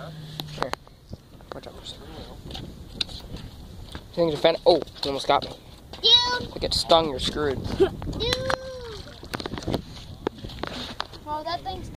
Here. Watch out for a second. Things are offended. Oh, you almost got me. Dude! If I get stung, you're screwed. Dude! Oh, that thing's